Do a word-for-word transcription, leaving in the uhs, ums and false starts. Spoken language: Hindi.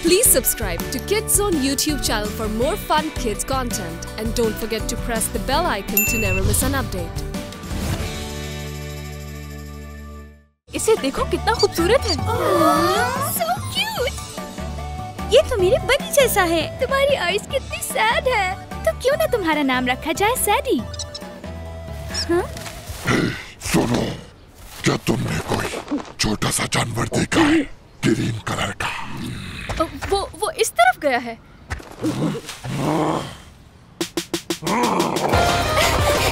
Please subscribe to Kids Zone YouTube channel for more fun kids content and don't forget to press the bell icon to never miss an update. इसे देखो कितना खूबसूरत है। So cute! ये तो मेरे बनी जैसा है। तुम्हारी आईज कितनी सैड है। तो क्यों ना तुम्हारा नाम रखा जाए सैडी? हाँ? सुनो, क्या तुमने कोई छोटा सा जानवर देखा है ग्रीन कलर का? वो वो इस तरफ गया है।